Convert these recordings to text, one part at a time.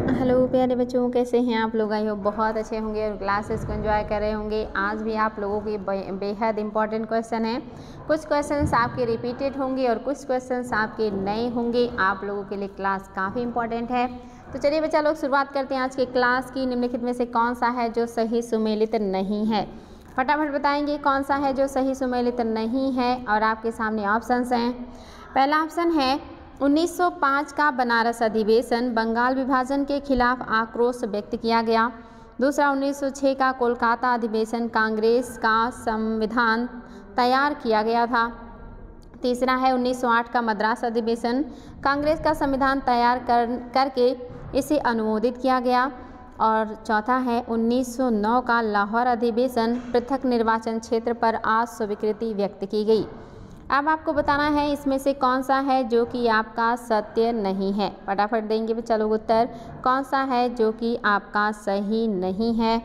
Hello प्यारे बच्चों, कैसे हैं आप लोग। आई होप बहुत अच्छे होंगे और क्लासेस को एंजॉय कर रहे होंगे। आज भी आप लोगों की बेहद इंपॉर्टेंट क्वेश्चन है। कुछ क्वेश्चंस आपके रिपीटेड होंगे और कुछ क्वेश्चंस आपके नए होंगे। आप लोगों के लिए क्लास काफ़ी इंपॉर्टेंट है। तो चलिए बच्चा लोग शुरुआत करते हैं आज की क्लास की। निम्नलिखित में से कौन सा है जो सही सुमेलित नहीं है, फटाफट बताएंगे कौन सा है जो सही सुमेलित नहीं है। और आपके सामने ऑप्शंस हैं। पहला ऑप्शन है 1905 का बनारस अधिवेशन, बंगाल विभाजन के खिलाफ आक्रोश व्यक्त किया गया। दूसरा 1906 का कोलकाता अधिवेशन, कांग्रेस का संविधान तैयार किया गया था। तीसरा है 1908 का मद्रास अधिवेशन, कांग्रेस का संविधान तैयार करके इसे अनुमोदित किया गया। और चौथा है 1909 का लाहौर अधिवेशन, पृथक निर्वाचन क्षेत्र पर अस्वीकृति व्यक्त की गई। अब आपको बताना है इसमें से कौन सा है जो कि आपका सत्य नहीं है। फटाफट देंगे बच्चा लोग उत्तर, कौन सा है जो कि आपका सही नहीं है।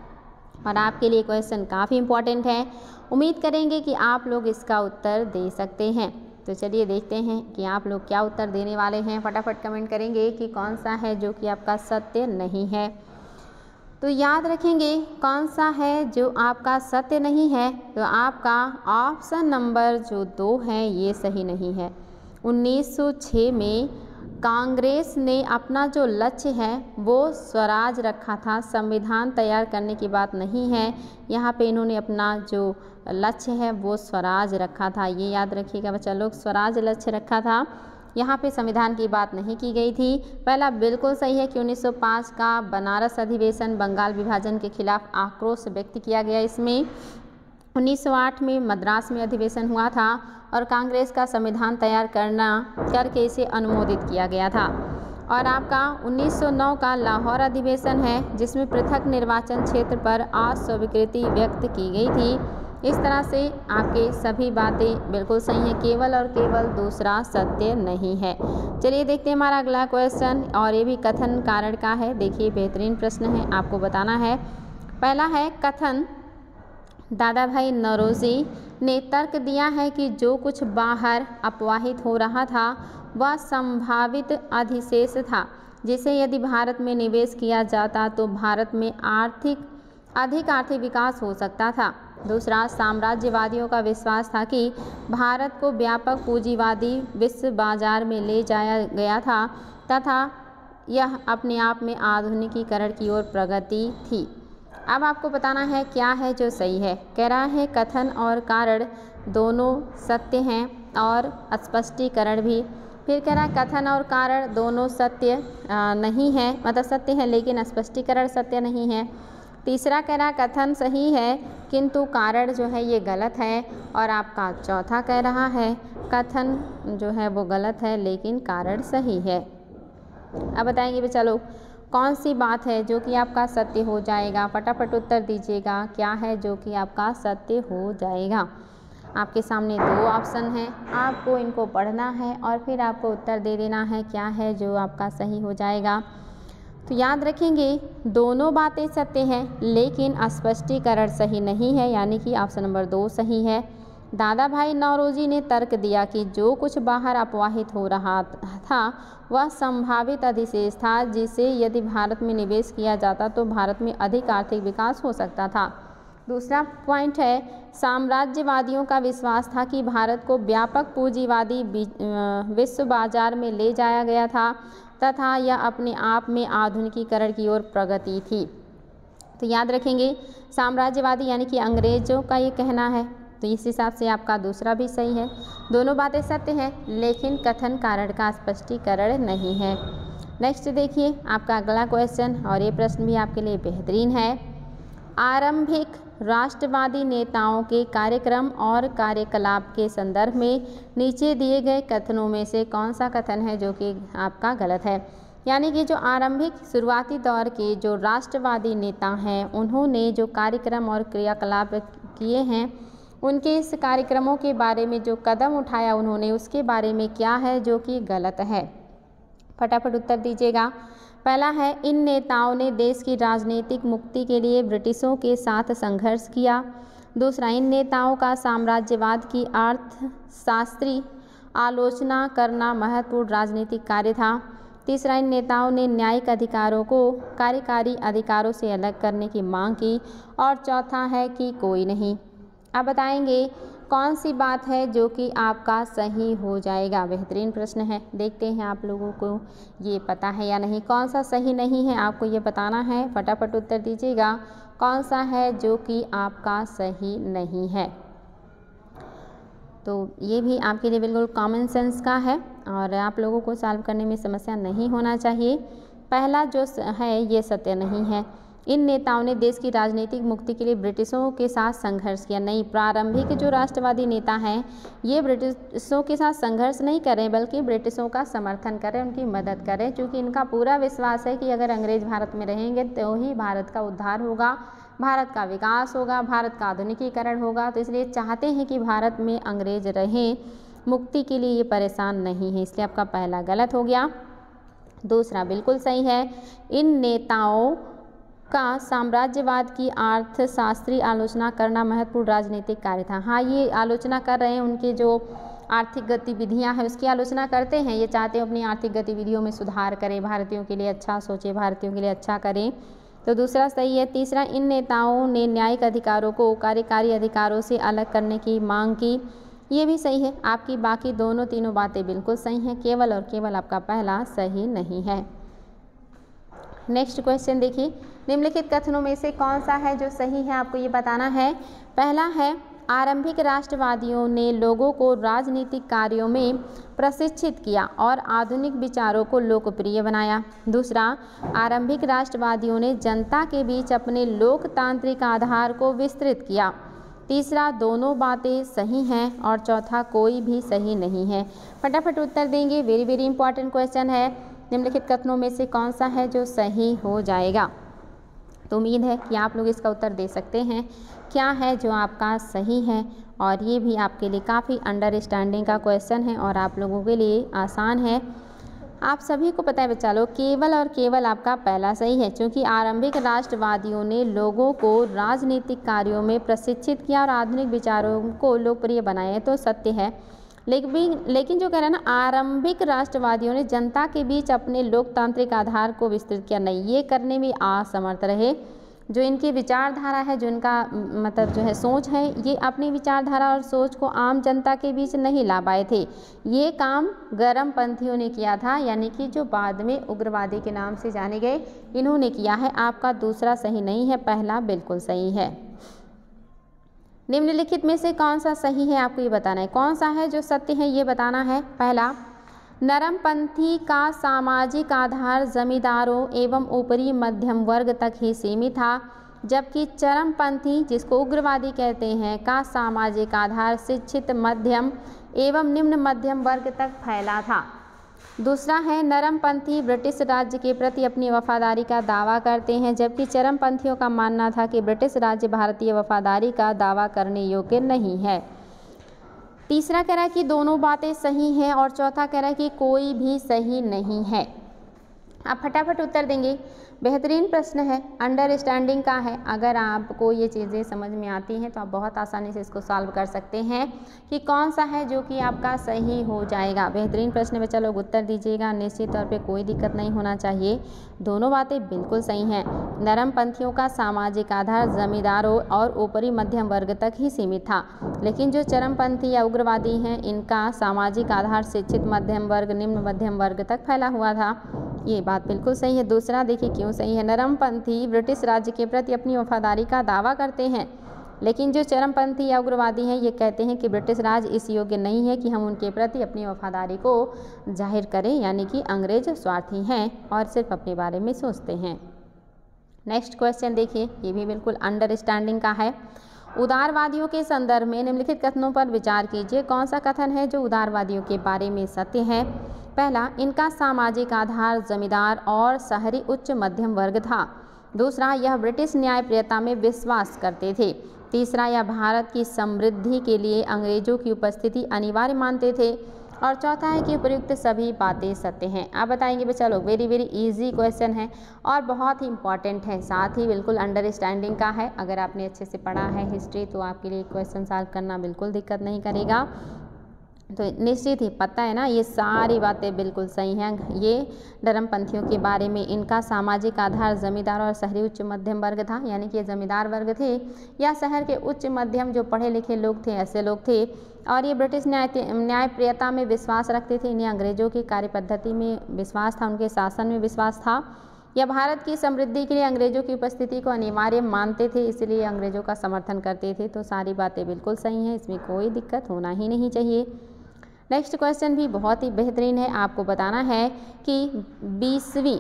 और आपके लिए क्वेश्चन काफ़ी इम्पोर्टेंट है। उम्मीद करेंगे कि आप लोग इसका उत्तर दे सकते हैं। तो चलिए देखते हैं कि आप लोग क्या उत्तर देने वाले हैं। फटाफट कमेंट करेंगे कि कौन सा है जो कि आपका सत्य नहीं है। तो याद रखेंगे कौन सा है जो आपका सत्य नहीं है। तो आपका ऑप्शन नंबर जो 2 है ये सही नहीं है। 1906 में कांग्रेस ने अपना जो लक्ष्य है वो स्वराज रखा था, संविधान तैयार करने की बात नहीं है। यहाँ पे इन्होंने अपना जो लक्ष्य है वो स्वराज रखा था, ये याद रखिएगा बच्चा लोग, स्वराज लक्ष्य रखा था। यहाँ पे संविधान की बात नहीं की गई थी। पहला बिल्कुल सही है कि 1905 का बनारस अधिवेशन, बंगाल विभाजन के खिलाफ आक्रोश व्यक्त किया गया। इसमें 1908 में मद्रास में अधिवेशन हुआ था और कांग्रेस का संविधान तैयार करके इसे अनुमोदित किया गया था। और आपका 1909 का लाहौर अधिवेशन है जिसमें पृथक निर्वाचन क्षेत्र पर अस्वीकृति व्यक्त की गई थी। इस तरह से आपके सभी बातें बिल्कुल सही हैं, केवल और केवल दूसरा सत्य नहीं है। चलिए देखते हैं हमारा अगला क्वेश्चन, और ये भी कथन कारण का है। देखिए बेहतरीन प्रश्न है, आपको बताना है। पहला है कथन, दादा भाई नौरोजी ने तर्क दिया है कि जो कुछ बाहर अपवाहित हो रहा था वह संभावित अधिशेष था, जिसे यदि भारत में निवेश किया जाता तो भारत में अधिक आर्थिक विकास हो सकता था। दूसरा, साम्राज्यवादियों का विश्वास था कि भारत को व्यापक पूंजीवादी विश्व बाजार में ले जाया गया था तथा यह अपने आप में आधुनिकीकरण की ओर प्रगति थी। अब आपको बताना है क्या है जो सही है। कह रहा है कथन और कारण दोनों सत्य हैं और स्पष्टीकरण भी। फिर कह रहा है कथन और कारण दोनों सत्य नहीं है, मतलब सत्य है लेकिन स्पष्टीकरण सत्य नहीं है। तीसरा कह रहा है कथन सही है किंतु कारण जो है ये गलत है। और आपका चौथा कह रहा है कथन जो है वो गलत है लेकिन कारण सही है। अब बताएंगे बच्चा लोग कौन सी बात है जो कि आपका सत्य हो जाएगा। फटाफट उत्तर दीजिएगा, क्या है जो कि आपका सत्य हो जाएगा। आपके सामने 2 ऑप्शन हैं, आपको इनको पढ़ना है और फिर आपको उत्तर दे देना है क्या है जो आपका सही हो जाएगा। तो याद रखेंगे दोनों बातें सत्य हैं लेकिन स्पष्टीकरण सही नहीं है, यानी कि ऑप्शन नंबर 2 सही है। दादा भाई नौरोजी ने तर्क दिया कि जो कुछ बाहर अपवाहित हो रहा था वह संभावित अधिशेष था, जिसे यदि भारत में निवेश किया जाता तो भारत में अधिक आर्थिक विकास हो सकता था। दूसरा पॉइंट है साम्राज्यवादियों का विश्वास था कि भारत को व्यापक पूंजीवादी विश्व बाजार में ले जाया गया था तथा यह अपने आप में आधुनिकीकरण की ओर प्रगति थी। तो याद रखेंगे साम्राज्यवादी यानी कि अंग्रेजों का ये कहना है, तो इस हिसाब से आपका दूसरा भी सही है। दोनों बातें सत्य हैं लेकिन कथन कारण का स्पष्टीकरण नहीं है। नेक्स्ट देखिए आपका अगला क्वेश्चन, और ये प्रश्न भी आपके लिए बेहतरीन है। आरंभिक राष्ट्रवादी नेताओं के कार्यक्रम और कार्यकलाप के संदर्भ में नीचे दिए गए कथनों में से कौन सा कथन है जो कि आपका गलत है। यानी कि जो आरंभिक शुरुआती दौर के जो राष्ट्रवादी नेता हैं उन्होंने जो कार्यक्रम और क्रियाकलाप किए हैं उनके इस कार्यक्रमों के बारे में जो कदम उठाया उन्होंने, उसके बारे में क्या है जो कि गलत है। फटाफट उत्तर दीजिएगा। पहला है इन नेताओं ने देश की राजनीतिक मुक्ति के लिए ब्रिटिशों के साथ संघर्ष किया। दूसरा, इन नेताओं का साम्राज्यवाद की अर्थशास्त्री आलोचना करना महत्वपूर्ण राजनीतिक कार्य था। तीसरा, इन नेताओं ने न्यायिक अधिकारों को कार्यकारी अधिकारों से अलग करने की मांग की। और चौथा है कि कोई नहीं। आप बताएंगे कौन सी बात है जो कि आपका सही हो जाएगा। बेहतरीन प्रश्न है, देखते हैं आप लोगों को ये पता है या नहीं। कौन सा सही नहीं है आपको ये बताना है, फटाफट उत्तर दीजिएगा। कौन सा है जो कि आपका सही नहीं है। तो ये भी आपके लिए बिल्कुल कॉमन सेंस का है और आप लोगों को सॉल्व करने में समस्या नहीं होना चाहिए। पहला जो है ये सत्य नहीं है। इन नेताओं ने देश की राजनीतिक मुक्ति के लिए ब्रिटिशों के साथ संघर्ष किया। नहीं, प्रारंभिक जो राष्ट्रवादी नेता हैं ये ब्रिटिशों के साथ संघर्ष नहीं कर रहे बल्कि ब्रिटिशों का समर्थन करें, उनकी मदद करें, क्योंकि इनका पूरा विश्वास है कि अगर अंग्रेज भारत में रहेंगे तो ही भारत का उद्धार होगा, भारत का विकास होगा, भारत का आधुनिकीकरण होगा। तो इसलिए चाहते हैं कि भारत में अंग्रेज रहें, मुक्ति के लिए ये परेशान नहीं है। इसलिए आपका पहला गलत हो गया। दूसरा बिल्कुल सही है। इन नेताओं का साम्राज्यवाद की अर्थशास्त्रीय आलोचना करना महत्वपूर्ण राजनीतिक कार्य था। हाँ, ये आलोचना कर रहे हैं, उनकी जो आर्थिक गतिविधियां हैं उसकी आलोचना करते हैं। ये चाहते हैं अपनी आर्थिक गतिविधियों में सुधार करें, भारतीयों के लिए अच्छा सोचे, भारतीयों के लिए अच्छा करें। तो दूसरा सही है। तीसरा, इन नेताओं ने न्यायिक अधिकारों को कार्यकारी अधिकारों से अलग करने की मांग की। ये भी सही है। आपकी बाकी तीनों बातें बिल्कुल सही हैं, केवल और केवल आपका पहला सही नहीं है। नेक्स्ट क्वेश्चन देखिए, निम्नलिखित कथनों में से कौन सा है जो सही है, आपको ये बताना है। पहला है, आरंभिक राष्ट्रवादियों ने लोगों को राजनीतिक कार्यों में प्रशिक्षित किया और आधुनिक विचारों को लोकप्रिय बनाया। दूसरा, आरंभिक राष्ट्रवादियों ने जनता के बीच अपने लोकतांत्रिक आधार को विस्तृत किया। तीसरा, दोनों बातें सही हैं। और चौथा, कोई भी सही नहीं है। फटाफट उत्तर देंगे, वेरी वेरी इंपॉर्टेंट क्वेश्चन है। निम्नलिखित कथनों में से कौन सा है जो सही हो जाएगा। तो उम्मीद है कि आप लोग इसका उत्तर दे सकते हैं, क्या है जो आपका सही है। और ये भी आपके लिए काफ़ी अंडरस्टैंडिंग का क्वेश्चन है और आप लोगों के लिए आसान है। आप सभी को पता है बच्चा लोग, केवल और केवल आपका पहला सही है, क्योंकि आरंभिक राष्ट्रवादियों ने लोगों को राजनीतिक कार्यों में प्रशिक्षित किया और आधुनिक विचारों को लोकप्रिय बनाया। तो सत्य है। लेकिन जो कह रहा है ना, आरंभिक राष्ट्रवादियों ने जनता के बीच अपने लोकतांत्रिक आधार को विस्तृत किया, नहीं, ये करने में असमर्थ रहे। जो इनकी विचारधारा है, जो इनका मतलब जो है सोच है, ये अपनी विचारधारा और सोच को आम जनता के बीच नहीं ला पाए थे। ये काम गर्मपंथियों ने किया था, यानी कि जो बाद में उग्रवादी के नाम से जाने गए, इन्होंने किया है। आपका दूसरा सही नहीं है, पहला बिल्कुल सही है। निम्नलिखित में से कौन सा सही है, आपको ये बताना है। कौन सा है जो सत्य है, ये बताना है। पहला, नरमपंथी का सामाजिक आधार जमींदारों एवं ऊपरी मध्यम वर्ग तक ही सीमित था, जबकि चरमपंथी, जिसको उग्रवादी कहते हैं, का सामाजिक आधार शिक्षित मध्यम एवं निम्न मध्यम वर्ग तक फैला था। दूसरा है, नरमपंथी ब्रिटिश राज्य के प्रति अपनी वफादारी का दावा करते हैं, जबकि चरमपंथियों का मानना था कि ब्रिटिश राज्य भारतीय वफादारी का दावा करने योग्य नहीं है। तीसरा कह रहा है कि दोनों बातें सही हैं और चौथा कह रहा है कि कोई भी सही नहीं है। आप फटाफट उत्तर देंगे। बेहतरीन प्रश्न है, अंडरस्टैंडिंग का है। अगर आपको ये चीज़ें समझ में आती हैं तो आप बहुत आसानी से इसको सॉल्व कर सकते हैं कि कौन सा है जो कि आपका सही हो जाएगा। बेहतरीन प्रश्न बच्चा लोग उत्तर दीजिएगा, निश्चित तौर पे कोई दिक्कत नहीं होना चाहिए। दोनों बातें बिल्कुल सही हैं। नरमपंथियों का सामाजिक आधार जमींदारों और ऊपरी मध्यम वर्ग तक ही सीमित था, लेकिन जो चरमपंथी या उग्रवादी हैं, इनका सामाजिक आधार शिक्षित मध्यम वर्ग, निम्न मध्यम वर्ग तक फैला हुआ था। ये बात बिल्कुल सही है। दूसरा देखिए क्यों सही है। नरमपंथी ब्रिटिश राज्य के प्रति अपनी वफादारी का दावा करते हैं, लेकिन जो चरमपंथी या उग्रवादी हैं, ये कहते हैं कि ब्रिटिश राज इस योग्य नहीं है कि हम उनके प्रति अपनी वफादारी को जाहिर करें, यानी कि अंग्रेज स्वार्थी हैं और सिर्फ अपने बारे में सोचते हैं। नेक्स्ट क्वेश्चन देखिए, ये भी बिल्कुल अंडरस्टैंडिंग का है। उदारवादियों के संदर्भ में निम्नलिखित कथनों पर विचार कीजिए। कौन सा कथन है जो उदारवादियों के बारे में सत्य है। पहला, इनका सामाजिक आधार जमींदार और शहरी उच्च मध्यम वर्ग था। दूसरा, यह ब्रिटिश न्यायप्रियता में विश्वास करते थे। तीसरा, यह भारत की समृद्धि के लिए अंग्रेजों की उपस्थिति अनिवार्य मानते थे। और चौथा है कि उपयुक्त सभी बातें सत्य हैं। आप बताएंगे बच्चा लोग, वेरी वेरी इजी क्वेश्चन है और बहुत ही इंपॉर्टेंट है, साथ ही बिल्कुल अंडरस्टैंडिंग का है। अगर आपने अच्छे से पढ़ा है हिस्ट्री तो आपके लिए क्वेश्चन सॉल्व करना बिल्कुल दिक्कत नहीं करेगा। तो निश्चित ही पता है ना, ये सारी बातें बिल्कुल सही हैं। ये धर्मपंथियों के बारे में, इनका सामाजिक आधार जमींदार और शहरी उच्च मध्यम वर्ग था, यानी कि ये जमींदार वर्ग थे या शहर के उच्च मध्यम जो पढ़े लिखे लोग थे, ऐसे लोग थे। और ये ब्रिटिश न्यायप्रियता में विश्वास रखते थे, इन्हें अंग्रेजों की कार्य पद्धति में विश्वास था, उनके शासन में विश्वास था। यह भारत की समृद्धि के लिए अंग्रेजों की उपस्थिति को अनिवार्य मानते थे, इसलिए अंग्रेजों का समर्थन करते थे। तो सारी बातें बिल्कुल सही हैं, इसमें कोई दिक्कत होना ही नहीं चाहिए। नेक्स्ट क्वेश्चन भी बहुत ही बेहतरीन है। आपको बताना है कि 20वीं,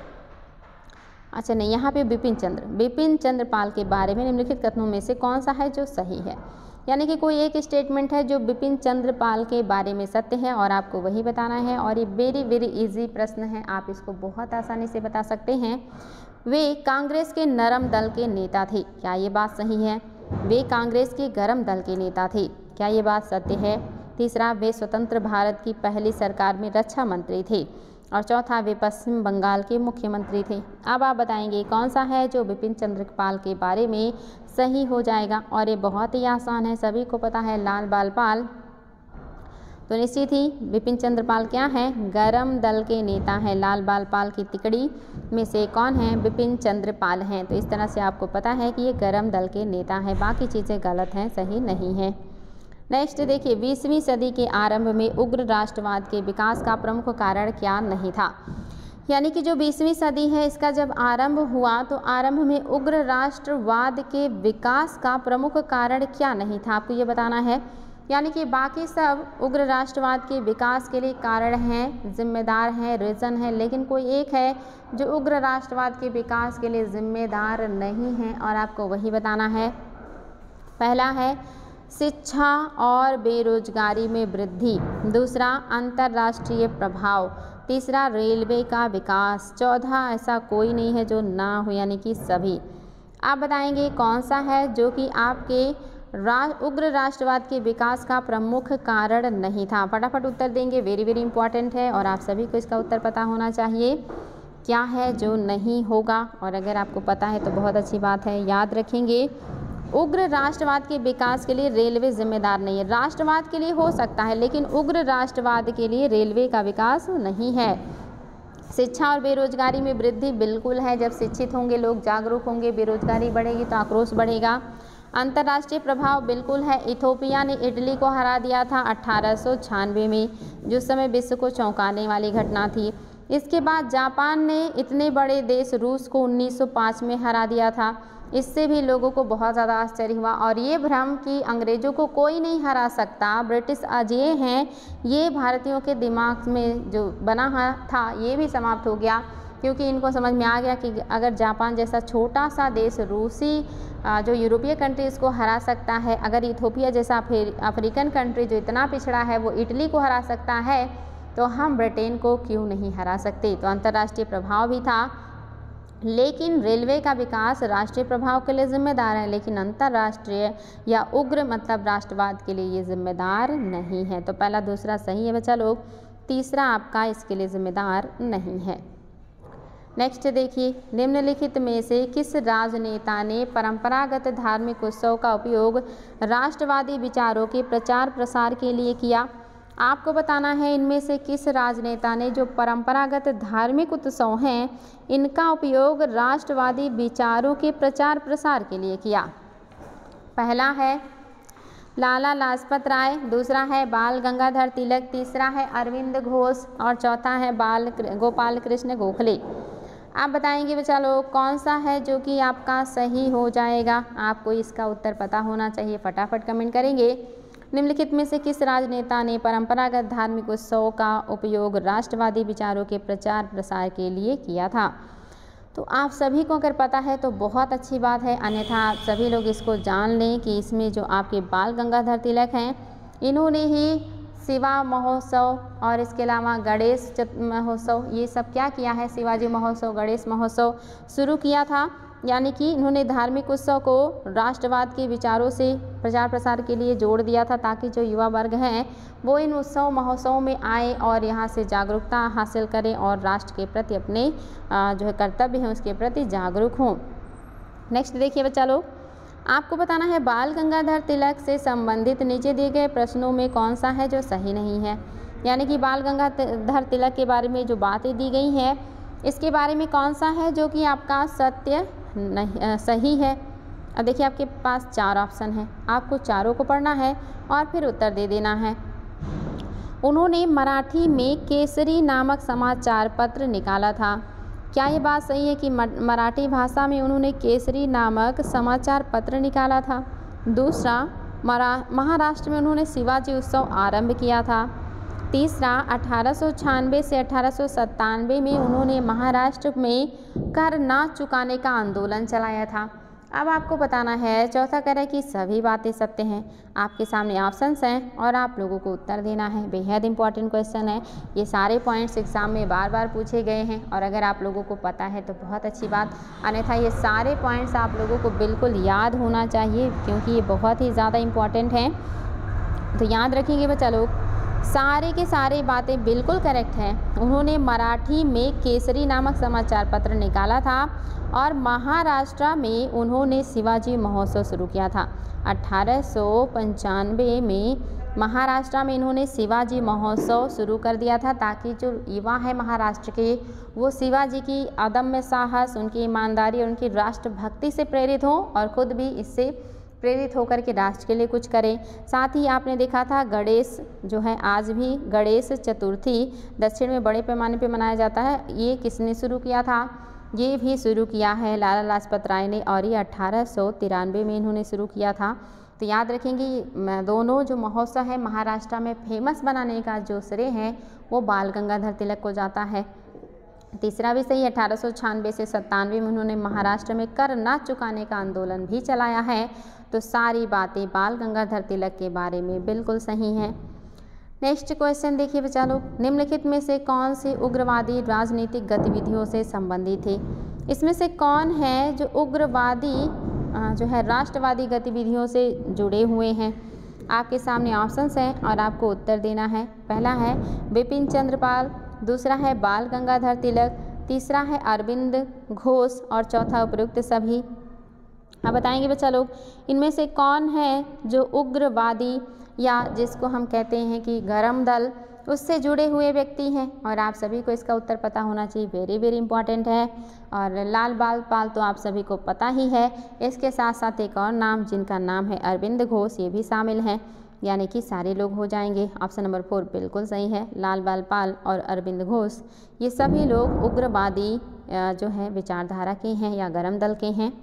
अच्छा नहीं, यहाँ पे बिपिन चंद्र पाल के बारे में निम्नलिखित कथनों में से कौन सा है जो सही है। यानी कि कोई एक स्टेटमेंट है जो बिपिन चंद्र पाल के बारे में सत्य है और आपको वही बताना है। और ये वेरी इजी प्रश्न है, आप इसको बहुत आसानी से बता सकते हैं। वे कांग्रेस के नरम दल के नेता थे, क्या ये बात सही है। वे कांग्रेस के गरम दल के नेता थे, क्या ये बात सत्य है। तीसरा, वे स्वतंत्र भारत की पहली सरकार में रक्षा मंत्री थे। और चौथा, वे पश्चिम बंगाल के मुख्यमंत्री थे। अब आप बताएंगे कौन सा है जो बिपिन चंद्र पाल के बारे में सही हो जाएगा। और ये बहुत ही आसान है, सभी को पता है, लाल बाल पाल। तो निश्चित ही बिपिन चंद्र पाल क्या है, गरम दल के नेता हैं। लाल बाल पाल की तिकड़ी में से कौन है, बिपिन चंद्र पाल हैं। तो इस तरह से आपको पता है कि ये गरम दल के नेता हैं, बाकी चीज़ें गलत हैं, सही नहीं है। नेक्स्ट देखिए, 20वीं सदी के आरंभ में उग्र राष्ट्रवाद के विकास का प्रमुख कारण क्या नहीं था। यानी कि जो 20वीं सदी है, इसका जब आरंभ हुआ तो आरंभ में उग्र राष्ट्रवाद के विकास का प्रमुख कारण क्या नहीं था, आपको ये बताना है। यानी कि बाकी सब उग्र राष्ट्रवाद के विकास के लिए कारण हैं, जिम्मेदार हैं, रीज़न है, लेकिन कोई एक है जो उग्र राष्ट्रवाद के विकास के लिए जिम्मेदार नहीं है और आपको वही बताना है। पहला है शिक्षा और बेरोजगारी में वृद्धि, दूसरा अंतर्राष्ट्रीय प्रभाव, तीसरा रेलवे का विकास, चौथा ऐसा कोई नहीं है जो ना हो, यानी कि सभी। आप बताएंगे कौन सा है जो कि आपके उग्र राष्ट्रवाद के विकास का प्रमुख कारण नहीं था। फटाफट उत्तर देंगे, वेरी इंपॉर्टेंट है और आप सभी को इसका उत्तर पता होना चाहिए क्या है जो नहीं होगा। और अगर आपको पता है तो बहुत अच्छी बात है, याद रखेंगे। उग्र राष्ट्रवाद के विकास के लिए रेलवे जिम्मेदार नहीं है। राष्ट्रवाद के लिए हो सकता है, लेकिन उग्र राष्ट्रवाद के लिए रेलवे का विकास नहीं है। शिक्षा और बेरोजगारी में वृद्धि बिल्कुल है, जब शिक्षित होंगे लोग, जागरूक होंगे, बेरोजगारी बढ़ेगी तो आक्रोश बढ़ेगा। अंतर्राष्ट्रीय प्रभाव बिल्कुल है, इथोपिया ने इटली को हरा दिया था 1896 में, जिस समय विश्व को चौंकाने वाली घटना थी। इसके बाद जापान ने इतने बड़े देश रूस को 1905 में हरा दिया था, इससे भी लोगों को बहुत ज़्यादा आश्चर्य हुआ। और ये भ्रम कि अंग्रेज़ों को कोई नहीं हरा सकता, ब्रिटिश अजय हैं, ये भारतीयों के दिमाग में जो बना था ये भी समाप्त हो गया, क्योंकि इनको समझ में आ गया कि अगर जापान जैसा छोटा सा देश रूसी जो यूरोपीय कंट्री इसको हरा सकता है, अगर इथोपिया जैसा अफ्रीकन कंट्री जो इतना पिछड़ा है वो इटली को हरा सकता है, तो हम ब्रिटेन को क्यों नहीं हरा सकते। तो अंतर्राष्ट्रीय प्रभाव भी था, लेकिन रेलवे का विकास राष्ट्रीय प्रभाव के लिए जिम्मेदार है, लेकिन अंतर्राष्ट्रीय या उग्र मतलब राष्ट्रवाद के लिए ये जिम्मेदार नहीं है। तो पहला दूसरा सही है बच्चा लोग, तीसरा आपका इसके लिए जिम्मेदार नहीं है। नेक्स्ट देखिए, निम्नलिखित में से किस राजनेता ने परंपरागत धार्मिक उत्सव का उपयोग राष्ट्रवादी विचारों के प्रचार प्रसार के लिए किया। आपको बताना है इनमें से किस राजनेता ने जो परंपरागत धार्मिक उत्सव हैं इनका उपयोग राष्ट्रवादी विचारों के प्रचार प्रसार के लिए किया। पहला है लाला लाजपत राय, दूसरा है बाल गंगाधर तिलक, तीसरा है अरविंद घोष और चौथा है गोपाल कृष्ण गोखले। आप बताएंगे बच्चा लोग कौन सा है जो कि आपका सही हो जाएगा, आपको इसका उत्तर पता होना चाहिए, फटाफट कमेंट करेंगे। निम्नलिखित में से किस राजनेता ने परंपरागत धार्मिक उत्सव का उपयोग राष्ट्रवादी विचारों के प्रचार प्रसार के लिए किया था। तो आप सभी को अगर पता है तो बहुत अच्छी बात है, अन्यथा आप सभी लोग इसको जान लें कि इसमें जो आपके बाल गंगाधर तिलक हैं इन्होंने ही शिवा महोत्सव और इसके अलावा गणेश महोत्सव, ये सब क्या किया है, शिवाजी महोत्सव, गणेश महोत्सव शुरू किया था। यानी कि इन्होंने धार्मिक उत्सव को राष्ट्रवाद के विचारों से प्रचार प्रसार के लिए जोड़ दिया था, ताकि जो युवा वर्ग हैं वो इन उत्सव महोत्सव में आए और यहाँ से जागरूकता हासिल करें और राष्ट्र के प्रति अपने जो है कर्तव्य हैं उसके प्रति जागरूक हों। नेक्स्ट देखिए बच्चा लोग, आपको बताना है बाल गंगाधर तिलक से संबंधित नीचे दिए गए प्रश्नों में कौन सा है जो सही नहीं है। यानी कि बाल गंगाधर तिलक के बारे में जो बातें दी गई हैं इसके बारे में कौन सा है जो कि आपका सत्य नहीं सही है। अब देखिए आपके पास 4 ऑप्शन हैं, आपको चारों को पढ़ना है और फिर उत्तर दे देना है। उन्होंने मराठी में केसरी नामक समाचार पत्र निकाला था। क्या ये बात सही है कि मराठी भाषा में उन्होंने केसरी नामक समाचार पत्र निकाला था। दूसरा, महाराष्ट्र में उन्होंने शिवाजी उत्सव आरंभ किया था। तीसरा, 1896 से 1897 में उन्होंने महाराष्ट्र में कर ना चुकाने का आंदोलन चलाया था। अब आपको बताना है, चौथा कह रहा है कि सभी बातें सत्य हैं। आपके सामने ऑप्शंस हैं और आप लोगों को उत्तर देना है। बेहद इंपॉर्टेंट क्वेश्चन है, ये सारे पॉइंट्स एग्जाम में बार बार पूछे गए हैं और अगर आप लोगों को पता है तो बहुत अच्छी बात, अन्यथा ये सारे पॉइंट्स आप लोगों को बिल्कुल याद होना चाहिए क्योंकि ये बहुत ही ज़्यादा इम्पॉर्टेंट हैं। तो याद रखेंगे बच्चा लोग, सारे के सारे बातें बिल्कुल करेक्ट हैं। उन्होंने मराठी में केसरी नामक समाचार पत्र निकाला था और महाराष्ट्र में उन्होंने शिवाजी महोत्सव शुरू किया था। 1895 में महाराष्ट्र में इन्होंने शिवाजी महोत्सव शुरू कर दिया था ताकि जो युवा है महाराष्ट्र के वो शिवाजी की अदम्य साहस, उनकी ईमानदारी और उनकी राष्ट्रभक्ति से प्रेरित हों और ख़ुद भी इससे प्रेरित होकर के राष्ट्र के लिए कुछ करें। साथ ही आपने देखा था गणेश जो है, आज भी गणेश चतुर्थी दक्षिण में बड़े पैमाने पर मनाया जाता है। ये किसने शुरू किया था? ये भी शुरू किया है लाला लाजपत राय ने और ये 1893 में इन्होंने शुरू किया था। तो याद रखेंगे दोनों जो महोत्सव है महाराष्ट्र में फेमस बनाने का जो श्रेय है वो बाल गंगाधर तिलक को जाता है। तीसरा भी सही, 1896 से 97 में उन्होंने महाराष्ट्र में कर ना चुकाने का आंदोलन भी चलाया है। तो सारी बातें बाल गंगाधर तिलक के बारे में बिल्कुल सही हैं। नेक्स्ट क्वेश्चन देखिए बच्चा लोग, निम्नलिखित में से कौन से उग्रवादी राजनीतिक गतिविधियों से संबंधित थे? इसमें से कौन है जो उग्रवादी जो है राष्ट्रवादी गतिविधियों से जुड़े हुए हैं? आपके सामने ऑप्शंस हैं और आपको उत्तर देना है। पहला है बिपिन चंद्र पाल, दूसरा है बाल गंगाधर तिलक, तीसरा है अरविंद घोष और चौथा उपरोक्त सभी। अब बताएंगे बच्चा लोग, इनमें से कौन है जो उग्रवादी या जिसको हम कहते हैं कि गरम दल, उससे जुड़े हुए व्यक्ति हैं? और आप सभी को इसका उत्तर पता होना चाहिए, वेरी वेरी इंपॉर्टेंट है। और लाल बाल पाल तो आप सभी को पता ही है। इसके साथ साथ एक और नाम जिनका नाम है अरविंद घोष, ये भी शामिल हैं, यानी कि सारे लोग हो जाएंगे। ऑप्शन नंबर 4 बिल्कुल सही है। लाल बाल पाल और अरविंद घोष ये सभी लोग उग्रवादी जो है विचारधारा के हैं या गरम दल के हैं।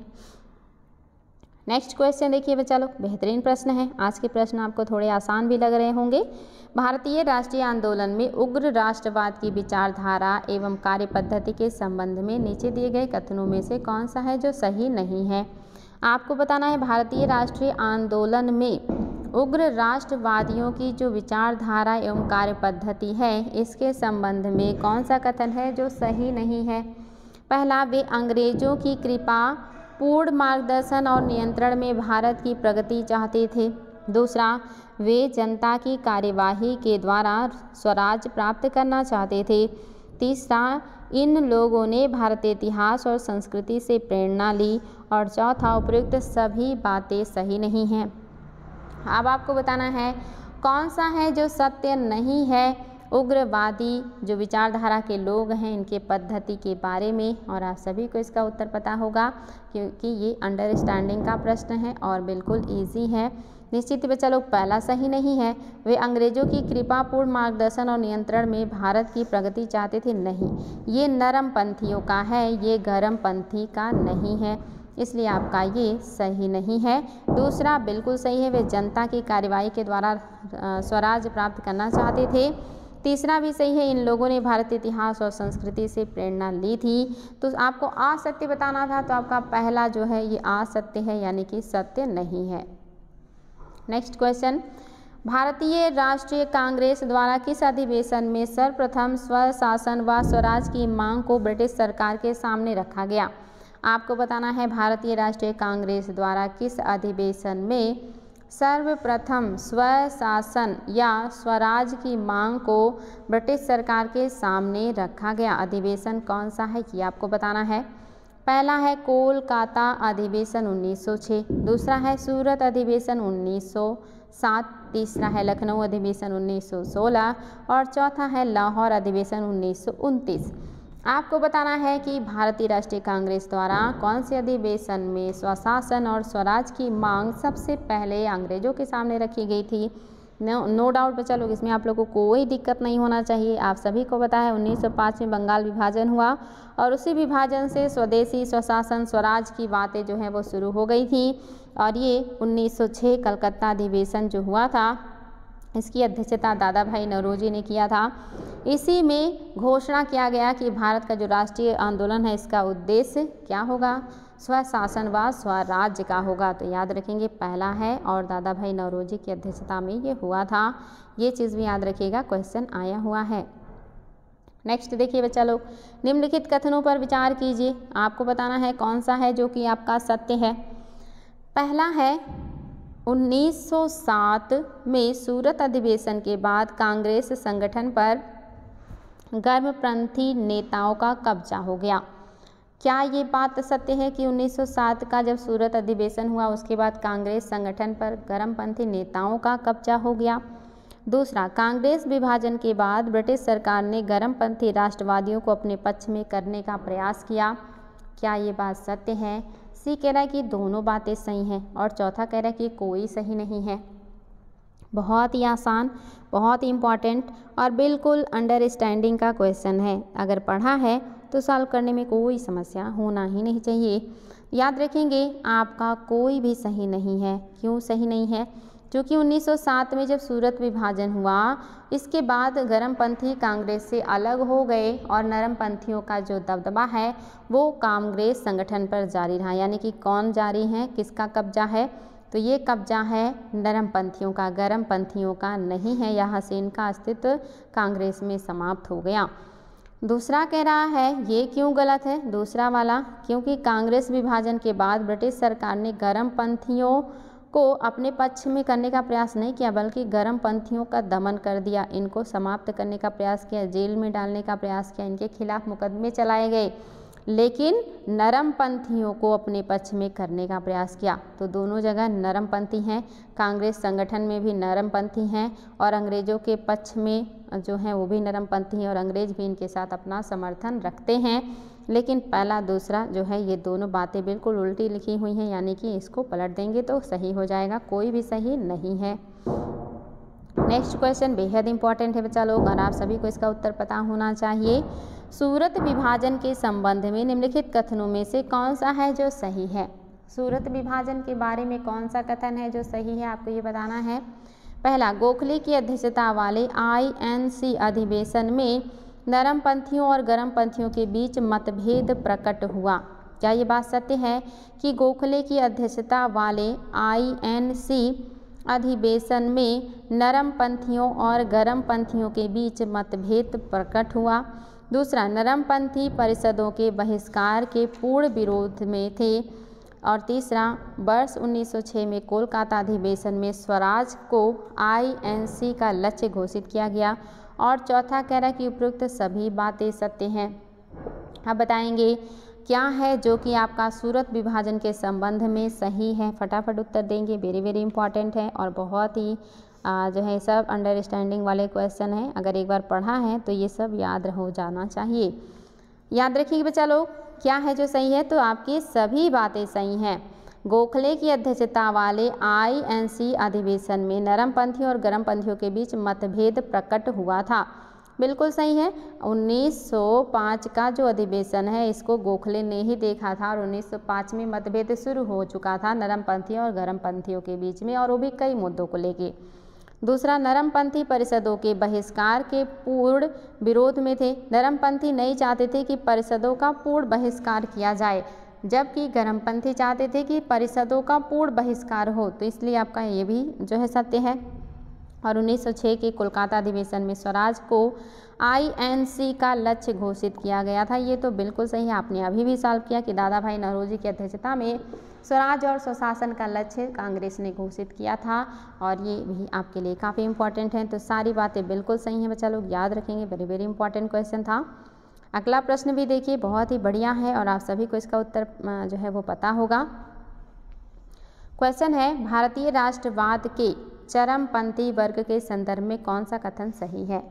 नेक्स्ट क्वेश्चन देखिए बच्चा लोग, बेहतरीन प्रश्न है। आज के प्रश्न आपको थोड़े आसान भी लग रहे होंगे। भारतीय राष्ट्रीय आंदोलन में उग्र राष्ट्रवाद की विचारधारा एवं कार्य पद्धति के संबंध में नीचे दिए गए कथनों में से कौन सा है जो सही नहीं है? आपको बताना है भारतीय राष्ट्रीय आंदोलन में उग्र राष्ट्रवादियों की जो विचारधारा एवं कार्य पद्धति है इसके संबंध में कौन सा कथन है जो सही नहीं है? पहला, वे अंग्रेजों की कृपा पूर्ण मार्गदर्शन और नियंत्रण में भारत की प्रगति चाहते थे। दूसरा, वे जनता की कार्यवाही के द्वारा स्वराज प्राप्त करना चाहते थे। तीसरा, इन लोगों ने भारतीय इतिहास और संस्कृति से प्रेरणा ली। और चौथा, उपयुक्त सभी बातें सही नहीं हैं। अब आपको बताना है कौन सा है जो सत्य नहीं है उग्रवादी जो विचारधारा के लोग हैं इनके पद्धति के बारे में। और आप सभी को इसका उत्तर पता होगा क्योंकि ये अंडरस्टैंडिंग का प्रश्न है और बिल्कुल इजी है। निश्चित ही बच्चा लोग, पहला सही नहीं है, वे अंग्रेजों की कृपापूर्ण मार्गदर्शन और नियंत्रण में भारत की प्रगति चाहते थे, नहीं, ये नरम पंथियों का है, ये गरम पंथी का नहीं है, इसलिए आपका ये सही नहीं है। दूसरा बिल्कुल सही है, वे जनता की कार्यवाही के द्वारा स्वराज प्राप्त करना चाहते थे। तीसरा भी सही है, इन लोगों ने भारतीय इतिहास और संस्कृति से प्रेरणा ली थी। तो आपको असत्य बताना था, तो आपका पहला जो है ये असत्य है, यानी कि सत्य नहीं है। नेक्स्ट क्वेश्चन, भारतीय राष्ट्रीय कांग्रेस द्वारा किस अधिवेशन में सर्वप्रथम स्वशासन व स्वराज की मांग को ब्रिटिश सरकार के सामने रखा गया? आपको बताना है भारतीय राष्ट्रीय कांग्रेस द्वारा किस अधिवेशन में सर्वप्रथम स्वशासन या स्वराज की मांग को ब्रिटिश सरकार के सामने रखा गया। अधिवेशन कौन सा है ये आपको बताना है। पहला है कोलकाता अधिवेशन 1906, दूसरा है सूरत अधिवेशन 1907, तीसरा है लखनऊ अधिवेशन 1916 और चौथा है लाहौर अधिवेशन 1929। आपको बताना है कि भारतीय राष्ट्रीय कांग्रेस द्वारा कौन से अधिवेशन में स्वशासन और स्वराज की मांग सबसे पहले अंग्रेजों के सामने रखी गई थी। नो डाउट बच्चा लोग, इसमें आप लोगों को कोई दिक्कत नहीं होना चाहिए। आप सभी को पता है 1905 में बंगाल विभाजन हुआ और उसी विभाजन से स्वदेशी स्वशासन स्वराज की बातें जो हैं वो शुरू हो गई थी और ये 1906 कलकत्ता अधिवेशन जो हुआ था इसकी अध्यक्षता दादा भाई नौरोजी ने किया था। इसी में घोषणा किया गया कि भारत का जो राष्ट्रीय आंदोलन है इसका उद्देश्य क्या होगा, स्वशासन व स्वराज्य का होगा। तो याद रखेंगे पहला है और दादा भाई नौरोजी की अध्यक्षता में ये हुआ था। ये चीज़ भी याद रखिएगा, क्वेश्चन आया हुआ है। नेक्स्ट देखिए बच्चा लोग, निम्नलिखित कथनों पर विचार कीजिए। आपको बताना है कौन सा है जो कि आपका सत्य है। पहला है 1907 में सूरत अधिवेशन के बाद कांग्रेस संगठन पर गर्मपंथी नेताओं का कब्जा हो गया। क्या ये बात सत्य है कि 1907 का जब सूरत अधिवेशन हुआ उसके बाद कांग्रेस संगठन पर गर्मपंथी नेताओं का कब्जा हो गया? दूसरा, कांग्रेस विभाजन के बाद ब्रिटिश सरकार ने गर्मपंथी राष्ट्रवादियों को अपने पक्ष में करने का प्रयास किया। क्या ये बात सत्य है? सी कह रहा है कि दोनों बातें सही हैं और चौथा कह रहा है कि कोई सही नहीं है। बहुत ही आसान, बहुत ही इम्पॉर्टेंट और बिल्कुल अंडरस्टैंडिंग का क्वेश्चन है। अगर पढ़ा है तो सॉल्व करने में कोई समस्या होना ही नहीं चाहिए। याद रखेंगे आपका कोई भी सही नहीं है। क्यों सही नहीं है? क्योंकि 1907 में जब सूरत विभाजन हुआ इसके बाद गर्मपंथी कांग्रेस से अलग हो गए और नरमपंथियों का जो दबदबा है वो कांग्रेस संगठन पर जारी रहा। यानी कि कौन जारी है, किसका कब्जा है? तो ये कब्जा है नरमपंथियों का, गर्मपंथियों का नहीं है। यहाँ से इनका अस्तित्व कांग्रेस में समाप्त हो गया। दूसरा कह रहा है ये क्यों गलत है दूसरा वाला, क्योंकि कांग्रेस विभाजन के बाद ब्रिटिश सरकार ने गर्मपंथियों को अपने पक्ष में करने का प्रयास नहीं किया बल्कि गर्मपंथियों का दमन कर दिया, इनको समाप्त करने का प्रयास किया, जेल में डालने का प्रयास किया, इनके खिलाफ मुकदमे चलाए गए, लेकिन नरमपंथियों को अपने पक्ष में करने का प्रयास किया। तो दोनों जगह नरमपंथी हैं, कांग्रेस संगठन में भी नरमपंथी हैं और अंग्रेज़ों के पक्ष में जो हैं वो भी नरमपंथी हैं और अंग्रेज़ भी इनके साथ अपना समर्थन रखते हैं। लेकिन पहला दूसरा जो है ये दोनों बातें बिल्कुल उल्टी लिखी हुई हैं, यानी कि इसको पलट देंगे तो सही हो जाएगा, कोई भी सही नहीं है। नेक्स्ट क्वेश्चन बेहद इंपॉर्टेंट है बच्चा लोग और आप सभी को इसका उत्तर पता होना चाहिए। सूरत विभाजन के संबंध में निम्नलिखित कथनों में से कौन सा है जो सही है? सूरत विभाजन के बारे में कौन सा कथन है जो सही है, आपको ये बताना है। पहला, गोखले की अध्यक्षता वाले INC अधिवेशन में नरमपंथियों और गर्मपंथियों के बीच मतभेद प्रकट हुआ। क्या ये बात सत्य है कि गोखले की अध्यक्षता वाले INC अधिवेशन में नरमपंथियों और गर्मपंथियों के बीच मतभेद प्रकट हुआ? दूसरा, नरमपंथी परिषदों के बहिष्कार के पूर्ण विरोध में थे। और तीसरा, वर्ष 1906 में कोलकाता अधिवेशन में स्वराज को INC का लक्ष्य घोषित किया गया। और चौथा कह रहा है कि उपरोक्त सभी बातें सत्य हैं। अब बताएंगे क्या है जो कि आपका सूरत विभाजन के संबंध में सही है। फटाफट उत्तर देंगे, वेरी वेरी इंपॉर्टेंट है और बहुत ही जो है सब अंडरस्टैंडिंग वाले क्वेश्चन है। अगर एक बार पढ़ा है तो ये सब याद हो जाना चाहिए। याद रखिए बच्चा लोग, क्या है जो सही है? तो आपकी सभी बातें सही हैं। गोखले की अध्यक्षता वाले INC अधिवेशन में नरमपंथियों और गर्मपंथियों के बीच मतभेद प्रकट हुआ था, बिल्कुल सही है। 1905 का जो अधिवेशन है इसको गोखले ने ही देखा था और 1905 में मतभेद शुरू हो चुका था नरमपंथियों और गर्मपंथियों के बीच में और वो भी कई मुद्दों को लेके। दूसरा, नरमपंथी परिषदों के बहिष्कार के पूर्ण विरोध में थे। नरमपंथी नहीं चाहते थे कि परिषदों का पूर्ण बहिष्कार किया जाए, जबकि गर्मपंथी चाहते थे कि परिषदों का पूर्ण बहिष्कार हो। तो इसलिए आपका ये भी जो है सत्य है। और 1906 के कोलकाता अधिवेशन में स्वराज को INC का लक्ष्य घोषित किया गया था। ये तो बिल्कुल सही है, आपने अभी भी सॉल्व किया कि दादा भाई नौरोजी की अध्यक्षता में स्वराज और स्वशासन का लक्ष्य कांग्रेस ने घोषित किया था और ये भी आपके लिए काफ़ी इंपॉर्टेंट है। तो सारी बातें बिल्कुल सही हैं बच्चा लोग, याद रखेंगे, वेरी वेरी इंपॉर्टेंट क्वेश्चन था। अगला प्रश्न भी देखिए बहुत ही बढ़िया है और आप सभी को इसका उत्तर जो है वो पता होगा। क्वेश्चन है, भारतीय राष्ट्रवाद के चरमपंथी वर्ग के संदर्भ में कौन सा कथन सही है?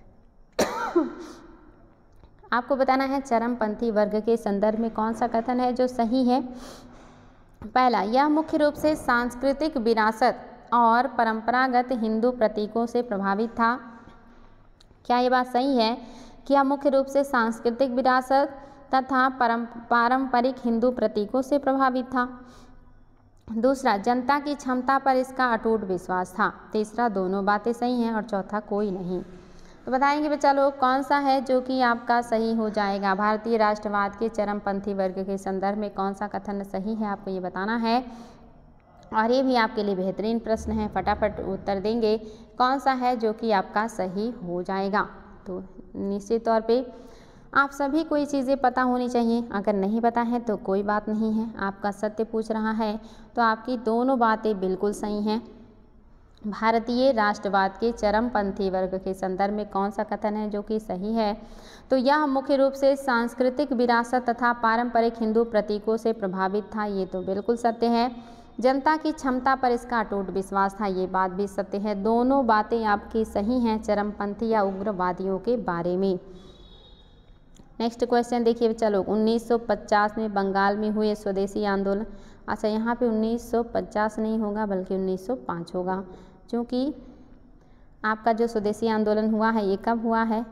आपको बताना है चरमपंथी वर्ग के संदर्भ में कौन सा कथन है जो सही है। पहला, यह मुख्य रूप से सांस्कृतिक विरासत और परंपरागत हिंदू प्रतीकों से प्रभावित था। क्या ये बात सही है कि यह मुख्य रूप से सांस्कृतिक विरासत तथा पारंपरिक हिंदू प्रतीकों से प्रभावित था? दूसरा, जनता की क्षमता पर इसका अटूट विश्वास था। तीसरा, दोनों बातें सही हैं और चौथा, कोई नहीं। तो बताएंगे बच्चा लोग कौन सा है जो कि आपका सही हो जाएगा। भारतीय राष्ट्रवाद के चरमपंथी वर्ग के संदर्भ में कौन सा कथन सही है, आपको ये बताना है। और ये भी आपके लिए बेहतरीन प्रश्न है, फटाफट उत्तर देंगे कौन सा है जो कि आपका सही हो जाएगा। तो निश्चित तौर पे आप सभी को ये चीज़ें पता होनी चाहिए। अगर नहीं पता है तो कोई बात नहीं है, आपका सत्य पूछ रहा है तो आपकी दोनों बातें बिल्कुल सही हैं। भारतीय राष्ट्रवाद के चरमपंथी वर्ग के संदर्भ में कौन सा कथन है जो कि सही है? तो यह मुख्य रूप से सांस्कृतिक विरासत तथा पारंपरिक हिंदू प्रतीकों से प्रभावित था। ये तो बिल्कुल सत्य है। जनता की क्षमता पर इसका अटूट विश्वास था, ये बात भी सत्य है। दोनों बातें आपकी सही हैं चरमपंथी या उग्रवादियों के बारे में। नेक्स्ट क्वेश्चन देखिए चलो, 1950 में बंगाल में हुए स्वदेशी आंदोलन। अच्छा, यहाँ पे 1950 नहीं होगा बल्कि 1905 होगा, क्योंकि आपका जो स्वदेशी आंदोलन हुआ है ये कब हुआ है?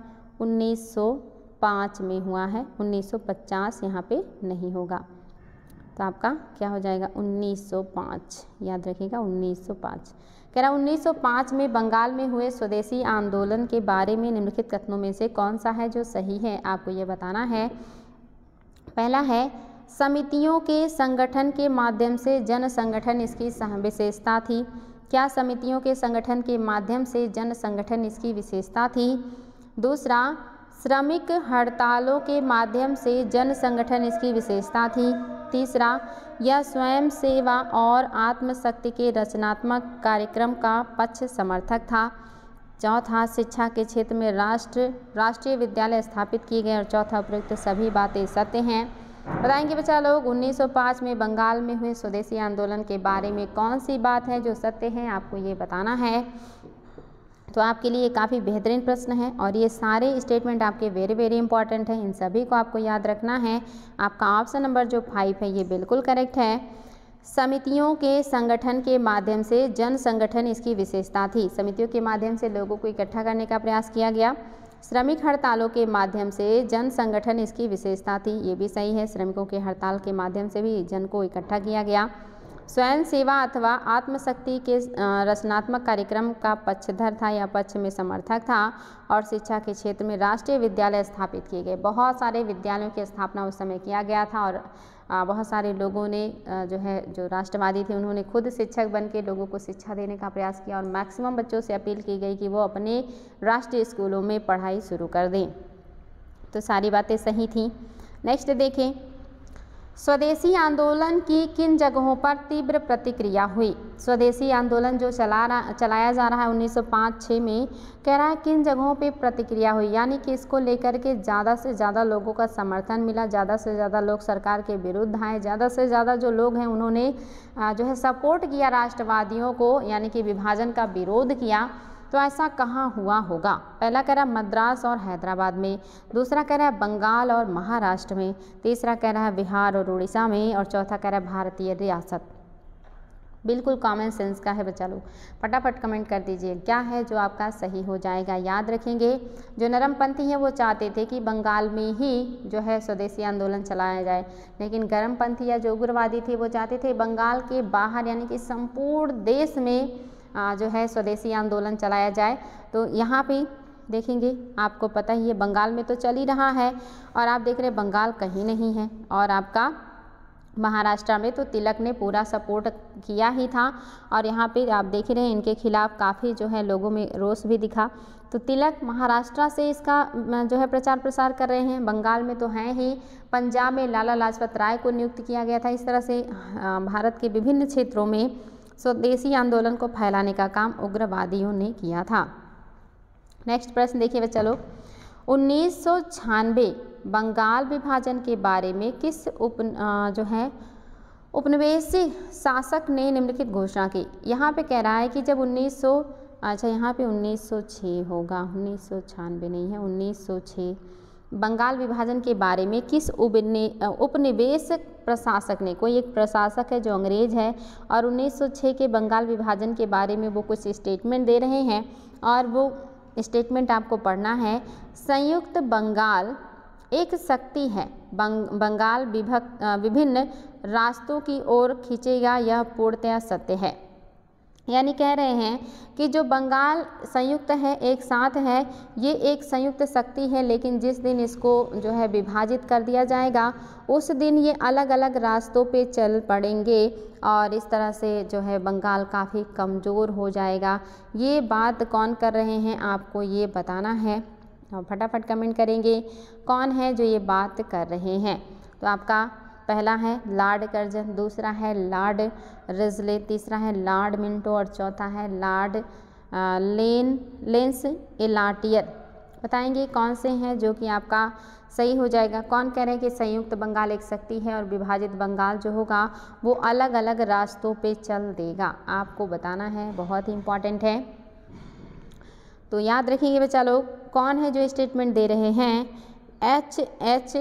1905 में हुआ है। 1950 यहाँ पे नहीं होगा, तो आपका क्या हो जाएगा? 1905, याद रखिएगा 1905। कह रहा 1905 में बंगाल में हुए स्वदेशी आंदोलन के बारे में निम्नलिखित कथनों में से कौन सा है जो सही है, आपको ये बताना है। पहला है, समितियों के संगठन के माध्यम से जन संगठन इसकी विशेषता थी। क्या समितियों के संगठन के माध्यम से जन संगठन इसकी विशेषता थी? दूसरा, श्रमिक हड़तालों के माध्यम से जन संगठन इसकी विशेषता थी। तीसरा, यह स्वयं सेवा और आत्मशक्ति के रचनात्मक कार्यक्रम का पक्ष समर्थक था। चौथा, शिक्षा के क्षेत्र में राष्ट्रीय विद्यालय स्थापित किए गए। और चौथा, उपयुक्त सभी बातें सत्य हैं। बताएंगे बच्चा लोग 1905 में बंगाल में हुए स्वदेशी आंदोलन के बारे में कौन सी बात है जो सत्य है, आपको ये बताना है। तो आपके लिए काफ़ी बेहतरीन प्रश्न है और ये सारे स्टेटमेंट आपके वेरी वेरी इंपॉर्टेंट हैं, इन सभी को आपको याद रखना है। आपका ऑप्शन नंबर जो 5 है ये बिल्कुल करेक्ट है। समितियों के संगठन के माध्यम से जन संगठन इसकी विशेषता थी। समितियों के माध्यम से लोगों को इकट्ठा करने का प्रयास किया गया। श्रमिक हड़तालों के माध्यम से जन संगठन इसकी विशेषता थी, ये भी सही है। श्रमिकों के हड़ताल के माध्यम से भी जन को इकट्ठा किया गया। स्वयं सेवा अथवा आत्मशक्ति के रचनात्मक कार्यक्रम का पक्षधर था या पक्ष में समर्थक था। और शिक्षा के क्षेत्र में राष्ट्रीय विद्यालय स्थापित किए गए। बहुत सारे विद्यालयों की स्थापना उस समय किया गया था और बहुत सारे लोगों ने जो राष्ट्रवादी थे उन्होंने खुद शिक्षक बन के लोगों को शिक्षा देने का प्रयास किया और मैक्सिमम बच्चों से अपील की गई कि वो अपने राष्ट्रीय स्कूलों में पढ़ाई शुरू कर दें। तो सारी बातें सही थी। नेक्स्ट देखें, स्वदेशी आंदोलन की किन जगहों पर तीव्र प्रतिक्रिया हुई? स्वदेशी आंदोलन जो चलाया जा रहा है 1905-6 में, कह रहा है किन जगहों पे प्रतिक्रिया हुई, यानी कि इसको लेकर के ज़्यादा से ज़्यादा लोगों का समर्थन मिला, ज़्यादा से ज़्यादा लोग सरकार के विरुद्ध आए, ज़्यादा से ज़्यादा जो लोग हैं उन्होंने सपोर्ट किया राष्ट्रवादियों को, यानी कि विभाजन का विरोध किया। तो ऐसा कहाँ हुआ होगा? पहला कह रहा है मद्रास और हैदराबाद में, दूसरा कह रहा है बंगाल और महाराष्ट्र में, तीसरा कह रहा है बिहार और उड़ीसा में, और चौथा कह रहा है भारतीय रियासत। बिल्कुल कॉमन सेंस का है बच्चा लोग, फटाफट कमेंट कर दीजिए क्या है जो आपका सही हो जाएगा। याद रखेंगे जो नरमपंथी हैं वो चाहते थे कि बंगाल में ही स्वदेशी आंदोलन चलाया जाए, लेकिन गर्मपंथी या जो उग्रवादी थे वो चाहते थे बंगाल के बाहर यानी कि संपूर्ण देश में स्वदेशी आंदोलन चलाया जाए। तो यहाँ पे देखेंगे आपको पता ही है बंगाल में तो चल ही रहा है और आप देख रहे बंगाल कहीं नहीं है। और आपका महाराष्ट्र में तो तिलक ने पूरा सपोर्ट किया ही था और यहाँ पे आप देख रहे हैं इनके खिलाफ काफ़ी लोगों में रोष भी दिखा। तो तिलक महाराष्ट्र से इसका प्रचार प्रसार कर रहे हैं, बंगाल में तो हैं ही, पंजाब में लाला लाजपत राय को नियुक्त किया गया था। इस तरह से भारत के विभिन्न क्षेत्रों में स्वदेशी आंदोलन को फैलाने का काम उग्रवादियों ने किया था। नेक्स्ट प्रश्न देखिए बच्चा लोग, 1996 बंगाल विभाजन के बारे में किस उपनिवेशी शासक ने निम्नलिखित घोषणा की। यहाँ पे कह रहा है कि जब 1906 होगा, 1996 नहीं है, 1906 बंगाल विभाजन के बारे में किस उपनिवेश प्रशासक ने, कोई एक प्रशासक है जो अंग्रेज है और 1906 के बंगाल विभाजन के बारे में वो कुछ स्टेटमेंट दे रहे हैं और वो स्टेटमेंट आपको पढ़ना है। संयुक्त बंगाल एक शक्ति है, बंगाल विभिन्न रास्तों की ओर खींचेगा, यह पूर्णतया सत्य है। यानी कह रहे हैं कि जो बंगाल संयुक्त है, एक साथ है, ये एक संयुक्त शक्ति है, लेकिन जिस दिन इसको जो है विभाजित कर दिया जाएगा उस दिन ये अलग अलग रास्तों पे चल पड़ेंगे और इस तरह से जो है बंगाल काफ़ी कमज़ोर हो जाएगा। ये बात कौन कर रहे हैं आपको ये बताना है और फटाफट कमेंट करेंगे कौन है जो ये बात कर रहे हैं। तो आपका पहला है लॉर्ड कर्जन, दूसरा है लॉर्ड रिजले, तीसरा है लॉर्ड मिंटो और चौथा है लॉर्ड लेंस एलाटियर। बताएंगे कौन से हैं जो कि आपका सही हो जाएगा। कौन कह रहे हैं कि संयुक्त बंगाल एक शक्ति है और विभाजित बंगाल जो होगा वो अलग अलग रास्तों पे चल देगा, आपको बताना है, बहुत ही इम्पॉर्टेंट है। तो याद रखेंगे बच्चा लोग कौन है जो स्टेटमेंट दे रहे हैं। H.H.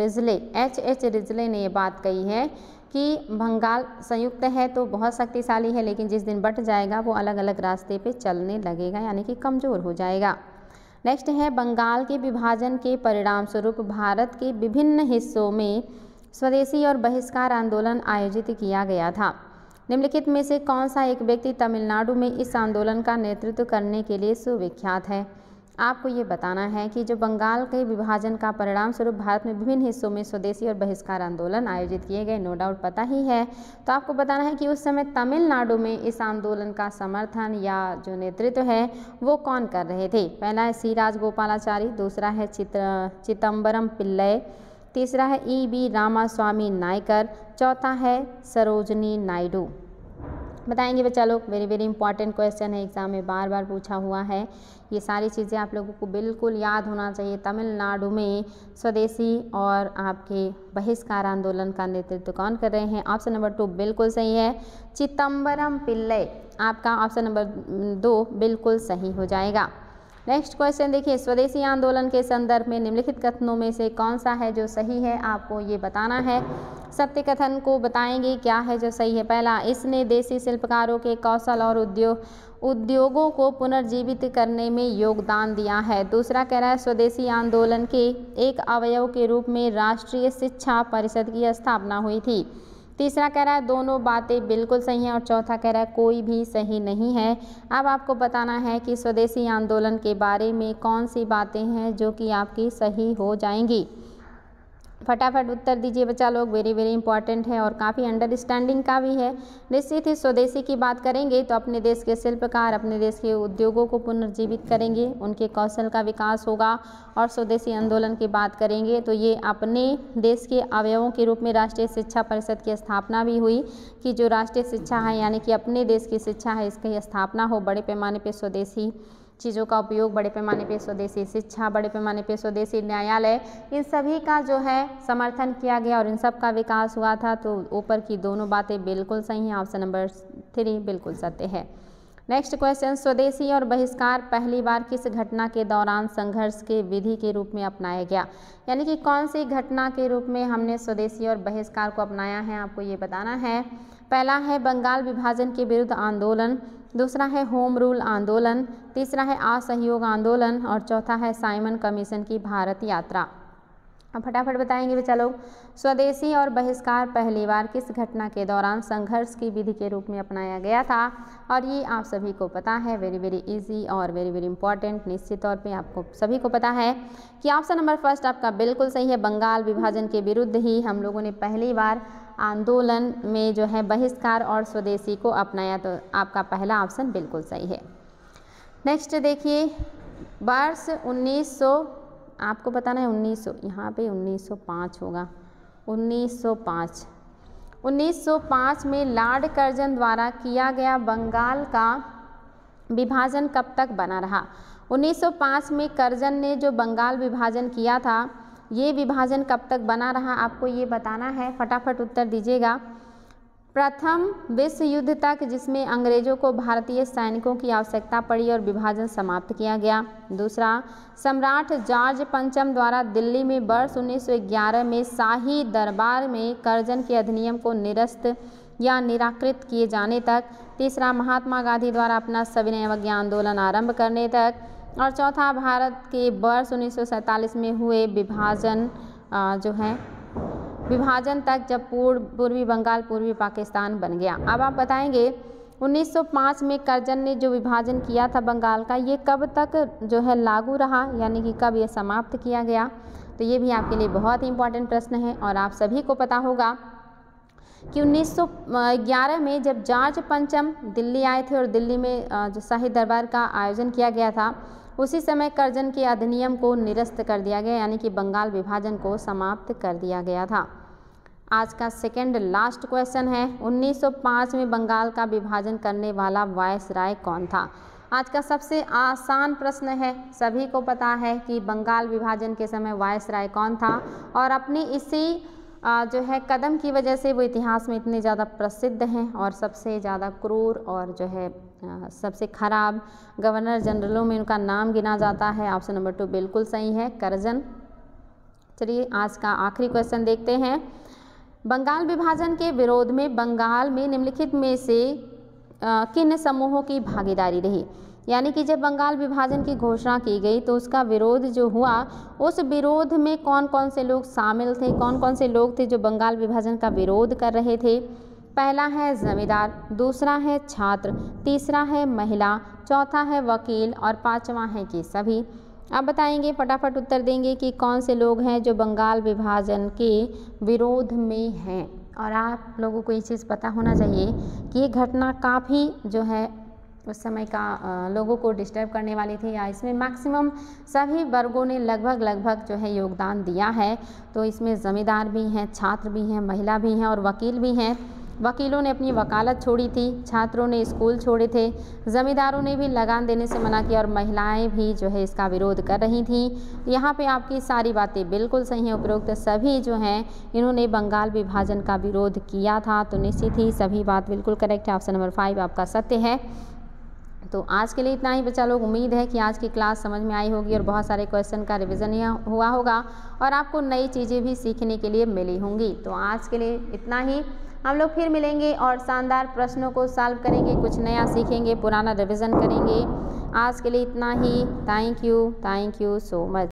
रिजले ने ये बात कही है कि बंगाल संयुक्त है तो बहुत शक्तिशाली है, लेकिन जिस दिन बट जाएगा वो अलग अलग रास्ते पे चलने लगेगा, यानी कि कमज़ोर हो जाएगा। नेक्स्ट है बंगाल के विभाजन के परिणाम स्वरूप भारत के विभिन्न हिस्सों में स्वदेशी और बहिष्कार आंदोलन आयोजित किया गया था। निम्नलिखित में से कौन सा एक व्यक्ति तमिलनाडु में इस आंदोलन का नेतृत्व करने के लिए सुविख्यात है। आपको ये बताना है कि जो बंगाल के विभाजन का परिणाम स्वरूप भारत में विभिन्न हिस्सों में स्वदेशी और बहिष्कार आंदोलन आयोजित किए गए, नो डाउट पता ही है। तो आपको बताना है कि उस समय तमिलनाडु में इस आंदोलन का समर्थन या जो नेतृत्व है वो कौन कर रहे थे। पहला है सी राजगोपालाचारी, दूसरा है चिदम्बरम पिल्लई, तीसरा है E.B. रामास्वामी नायकर, चौथा है सरोजनी नायडू। बताएंगे बच्चा लोग, वेरी वेरी इंपॉर्टेंट क्वेश्चन है, एग्जाम में बार बार पूछा हुआ है। ये सारी चीज़ें आप लोगों को बिल्कुल याद होना चाहिए। तमिलनाडु में स्वदेशी और आपके बहिष्कार आंदोलन का नेतृत्व कौन कर रहे हैं। ऑप्शन नंबर 2 बिल्कुल सही है, चिदम्बरम पिल्लई। आपका ऑप्शन नंबर 2 बिल्कुल सही हो जाएगा। नेक्स्ट क्वेश्चन देखिए, स्वदेशी आंदोलन के संदर्भ में निम्नलिखित कथनों में से कौन सा है जो सही है, आपको ये बताना है। सत्य कथन को बताएंगे क्या है जो सही है। पहला, इसने देसी शिल्पकारों के कौशल और उद्योगों को पुनर्जीवित करने में योगदान दिया है। दूसरा कह रहा है स्वदेशी आंदोलन के एक अवयव के रूप में राष्ट्रीय शिक्षा परिषद की स्थापना हुई थी। तीसरा कह रहा है दोनों बातें बिल्कुल सही हैं और चौथा कह रहा है कोई भी सही नहीं है। अब आपको बताना है कि स्वदेशी आंदोलन के बारे में कौन सी बातें हैं जो कि आपकी सही हो जाएंगी। फटाफट उत्तर दीजिए बच्चा लोग, वेरी वेरी इंपॉर्टेंट है और काफ़ी अंडरस्टैंडिंग का भी है। निश्चित ही स्वदेशी की बात करेंगे तो अपने देश के शिल्पकार अपने देश के उद्योगों को पुनर्जीवित करेंगे, उनके कौशल का विकास होगा। और स्वदेशी आंदोलन की बात करेंगे तो ये अपने देश के अवयवों के रूप में राष्ट्रीय शिक्षा परिषद की स्थापना भी हुई कि जो राष्ट्रीय शिक्षा है यानी कि अपने देश की शिक्षा है इसकी स्थापना हो। बड़े पैमाने पर स्वदेशी चीज़ों का उपयोग, बड़े पैमाने पे स्वदेशी शिक्षा, बड़े पैमाने पे स्वदेशी न्यायालय, इन सभी का जो है समर्थन किया गया और इन सब का विकास हुआ था। तो ऊपर की दोनों बातें बिल्कुल सही हैं, ऑप्शन नंबर 3 बिल्कुल सत्य है। नेक्स्ट क्वेश्चन, स्वदेशी और बहिष्कार पहली बार किस घटना के दौरान संघर्ष के विधि के रूप में अपनाया गया, यानी कि कौन सी घटना के रूप में हमने स्वदेशी और बहिष्कार को अपनाया है, आपको ये बताना है। पहला है बंगाल विभाजन के विरुद्ध आंदोलन, दूसरा है होम रूल आंदोलन, तीसरा है असहयोग आंदोलन और चौथा है साइमन कमीशन की भारत यात्रा। अब फटाफट बताएंगे बच्चा लोग, स्वदेशी और बहिष्कार पहली बार किस घटना के दौरान संघर्ष की विधि के रूप में अपनाया गया था। और ये आप सभी को पता है, वेरी वेरी इजी और वेरी वेरी इंपॉर्टेंट, निश्चित तौर पे आपको सभी को पता है कि ऑप्शन नंबर फर्स्ट आपका बिल्कुल सही है। बंगाल विभाजन के विरुद्ध ही हम लोगों ने पहली बार आंदोलन में जो है बहिष्कार और स्वदेशी को अपनाया, तो आपका पहला ऑप्शन बिल्कुल सही है। नेक्स्ट देखिए, वर्ष 1900 आपको बताना है 1900, यहाँ पे 1905 होगा, 1905 में लॉर्ड कर्जन द्वारा किया गया बंगाल का विभाजन कब तक बना रहा। 1905 में कर्जन ने जो बंगाल विभाजन किया था, ये विभाजन कब तक बना रहा, आपको ये बताना है। फटाफट उत्तर दीजिएगा। प्रथम विश्व युद्ध तक, जिसमें अंग्रेजों को भारतीय सैनिकों की आवश्यकता पड़ी और विभाजन समाप्त किया गया। दूसरा, सम्राट जॉर्ज पंचम द्वारा दिल्ली में वर्ष 1911 में शाही दरबार में कर्जन के अधिनियम को निरस्त या निराकृत किए जाने तक। तीसरा, महात्मा गांधी द्वारा अपना सविनय अवज्ञा आंदोलन आरंभ करने तक। और चौथा, भारत के वर्ष 1947 में हुए विभाजन तक, जब पूर्वी बंगाल पूर्वी पाकिस्तान बन गया। अब आप बताएंगे 1905 में कर्जन ने जो विभाजन किया था बंगाल का, ये कब तक लागू रहा, यानी कि कब ये समाप्त किया गया। तो ये भी आपके लिए बहुत ही इंपॉर्टेंट प्रश्न है। और आप सभी को पता होगा कि 1911 में जब जॉर्ज पंचम दिल्ली आए थे और दिल्ली में जो शाही दरबार का आयोजन किया गया था, उसी समय कर्जन के अधिनियम को निरस्त कर दिया गया, यानी कि बंगाल विभाजन को समाप्त कर दिया गया था। आज का सेकंड लास्ट क्वेश्चन है, 1905 में बंगाल का विभाजन करने वाला वायसराय कौन था। आज का सबसे आसान प्रश्न है, सभी को पता है कि बंगाल विभाजन के समय वायसराय कौन था, और अपनी इसी कदम की वजह से वो इतिहास में इतने ज़्यादा प्रसिद्ध हैं और सबसे ज़्यादा क्रूर और सबसे खराब गवर्नर जनरलों में उनका नाम गिना जाता है। ऑप्शन नंबर 2 बिल्कुल सही है, कर्जन। चलिए आज का आखिरी क्वेश्चन देखते हैं। बंगाल विभाजन के विरोध में बंगाल में निम्नलिखित में से किन समूहों की भागीदारी रही। यानी कि जब बंगाल विभाजन की घोषणा की गई तो उसका विरोध जो हुआ, उस विरोध में कौन कौन से लोग शामिल थे, कौन कौन से लोग थे जो बंगाल विभाजन का विरोध कर रहे थे। पहला है जमींदार, दूसरा है छात्र, तीसरा है महिला, चौथा है वकील और पांचवा है कि सभी। आप बताएंगे, फटाफट उत्तर देंगे कि कौन से लोग हैं जो बंगाल विभाजन के विरोध में हैं। और आप लोगों को ये चीज़ पता होना चाहिए कि ये घटना काफ़ी उस समय का लोगों को डिस्टर्ब करने वाली थी, या इसमें मैक्सिमम सभी वर्गों ने लगभग योगदान दिया है। तो इसमें ज़मींदार भी हैं, छात्र भी हैं, महिला भी हैं और वकील भी हैं। वकीलों ने अपनी वकालत छोड़ी थी, छात्रों ने स्कूल छोड़े थे, ज़मींदारों ने भी लगान देने से मना किया और महिलाएं भी इसका विरोध कर रही थीं। यहाँ पे आपकी सारी बातें बिल्कुल सही हैं। उपरोक्त सभी इन्होंने बंगाल विभाजन का विरोध किया था, तो निश्चित ही सभी बात बिल्कुल करेक्ट है। ऑप्शन नंबर 5 आपका सत्य है। तो आज के लिए इतना ही बच्चा लोग। उम्मीद है कि आज की क्लास समझ में आई होगी और बहुत सारे क्वेश्चन का रिवीजन हुआ होगा और आपको नई चीज़ें भी सीखने के लिए मिली होंगी। तो आज के लिए इतना ही, हम लोग फिर मिलेंगे और शानदार प्रश्नों को सॉल्व करेंगे, कुछ नया सीखेंगे, पुराना रिवीजन करेंगे। आज के लिए इतना ही। Thank you so much.